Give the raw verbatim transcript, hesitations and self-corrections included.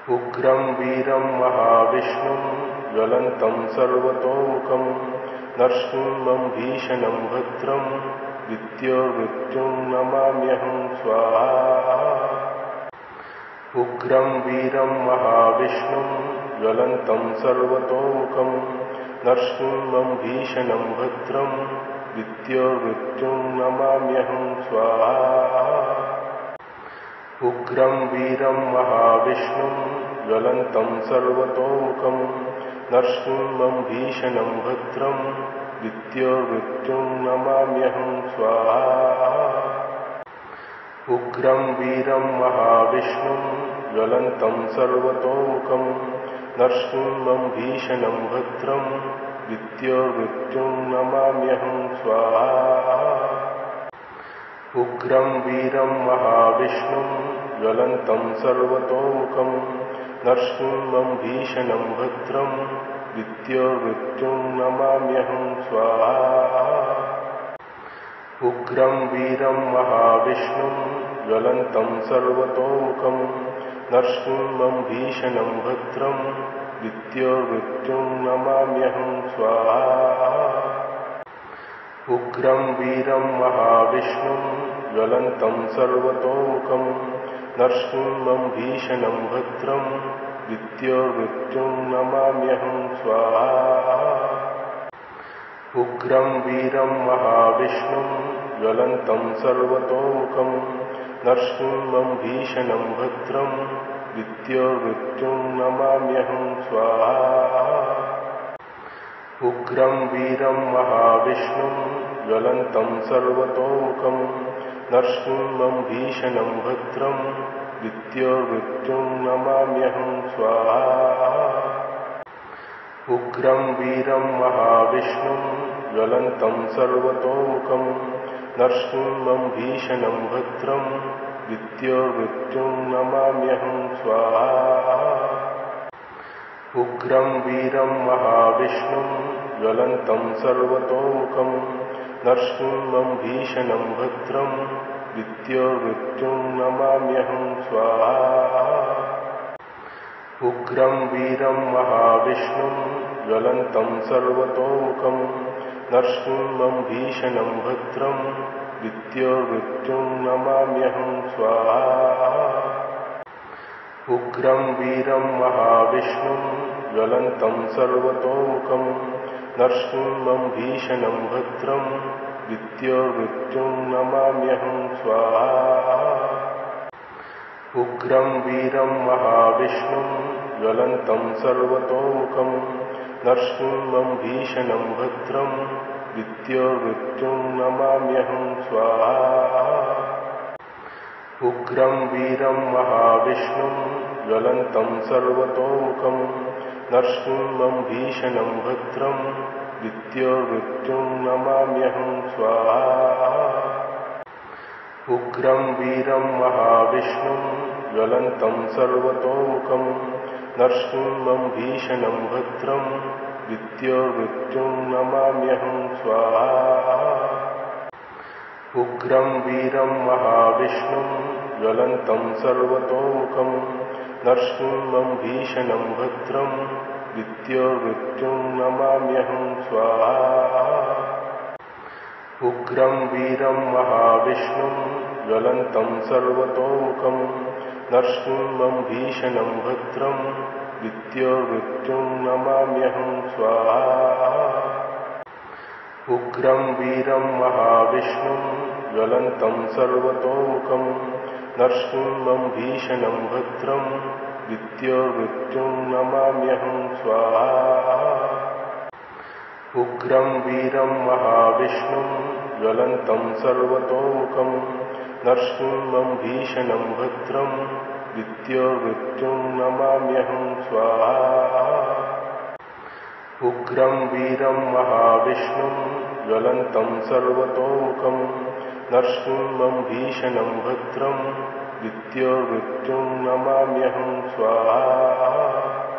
उग्रं वीरं महाविष्णुं ज्वलन्तं सर्वतोमुखं नरसिंहं भीषणं भद्रं विद्योर्मृत्युं नमाम्यहं स्वाहा। उग्रं वीरं महाविष्णुं ज्वलन्तं सर्वतोमुखं नरसिंहं भीषणं भद्रं विद्योर्मृत्युं नमाम्यहं स्वाहा। उग्रं वीरं महाविष्णुं ज्वलन्तं सर्वतोमुखं नरसिंहं भीषणं भद्रं विद्योर्मृत्युं नमाम्यहं स्वाहा। उग्रं वीरं महाविष्णुं ज्वलन्तं सर्वतोमुखं नरसिंहं भीषणं भद्रं विद्योर्मृत्युं नमाम्यहं स्वाहा। उग्रं वीरं महाविष्णुं ज्वलन्तं सर्वतोमुखं नरसिंहं भीषणं भद्रं विद्योर्मृत्युं नमाम्यहं स्वाहा। उग्रं वीरं महाविष्णुं ज्वलन्तं सर्वतोमुखं नरसिंहं भीषणं भद्रं विद्योर्मृत्युं नमाम्यहं स्वाहा। उग्रं वीरं महाविष्णुं ज्वलन्तं सर्वतोमुखं नरसिंहं भीषणं भद्रं विद्योर्मृत्युं नमाम्यहं स्वाहा। उग्रं वीरं महाविष्णुं ज्वलन्तं सर्वतोमुखं नरसिंहं भीषणं भद्रं विद्योर्मृत्युं नमाम्यहं स्वाहा। उग्रं वीरं महाविष्णुं ज्वलन्तं सर्वतोमुखं नरसिंहं भीषणं भद्रं विद्योर्मृत्युं नमाम्यहं स्वाहा। उग्रं वीरं महाविष्णुं ज्वलन्तं सर्वतोमुखं नरसिंहं भीषणं भद्रं विद्योर्मृत्युं नमाम्यहं स्वाहा। उग्रं वीरं महाविष्णुं ज्वलन्तं सर्वतोमुखं नरसिंहं भीषणं भद्रं विद्योर्मृत्युं नमाम्यहं स्वाहा। उग्रं वीरं महाविष्णुं ज्वलन्तं सर्वतोमुखं नरसिंहं भीषणं भद्रं विद्योर्मृत्युं नमाम्यहं स्वाहा। उग्रं वीरं महाविष्णुं ज्वलन्तं सर्वतोमुखं नरसिंहं भीषणं भद्रं विद्योर्मृत्युं नमाम्यहं स्वाहा। उग्रं वीरं महाविष्णुं ज्वलन्तं सर्वतोमुखं नरसिंहं भीषणं भद्रं विद्योर्मृत्युं नमाम्यहं स्वाहा। उग्रं वीरं महाविष्णुं ज्वलन्तं सर्वतोमुखं नरसिंहं भीषणं भद्रं विद्योर्मृत्युं नमाम्यहं स्वाहा। उग्रं वीरं महाविष्णुं ज्वलन्तं सर्वतोमुखं नरसिंहं भीषणं भद्रं विद्योर्मृत्युं नमाम्यहं स्वाहा। उग्रं वीरं महाविष्णुं ज्वलन्तं सर्वतोमुखं नरसिंहं भीषणं भद्रं विद्योर्मृत्युं नमाम्यहं स्वाहा। उग्रं वीरं महाविष्णुं ज्वलन्तं सर्वतोमुखं नरसिंहं भीषणं भद्रं विद्योर्मृत्युं नमाम्यहं स्वाहा। उग्रं वीरं महाविष्णुं ज्वलन्तं सर्वतोमुखं नरसिंहं भीषणं भद्रं विद्योर्मृत्युं नमाम्यहं स्वाहा। उग्रं वीरं महाविष्णुं ज्वलन्तं सर्वतोमुखं नरसिंहं भीषणं भद्रं विद्योर्मृत्युं नमाम्यहं स्वाहा। उग्रं वीरं महाविष्णुं ज्वलन्तं सर्वतोमुखं नरसिंहं भीषणं भद्रं विद्योर्मृत्युं नमाम्यहं स्वाहा।